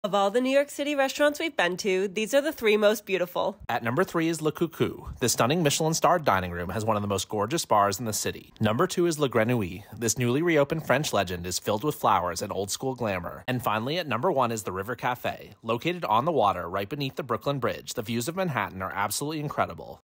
Of all the New York City restaurants we've been to, these are the three most beautiful. At number 3 is Le CouCou. This stunning Michelin-starred dining room has one of the most gorgeous bars in the city. Number 2 is Le Grenouille. This newly reopened French legend is filled with flowers and old-school glamour. And finally, at number 1 is the River Café. Located on the water right beneath the Brooklyn Bridge, the views of Manhattan are absolutely incredible.